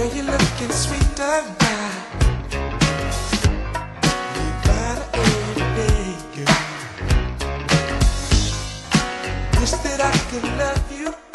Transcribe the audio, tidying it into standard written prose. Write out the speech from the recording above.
Girl, you're looking sweeter now. You got every day, girl. Wish that I could love you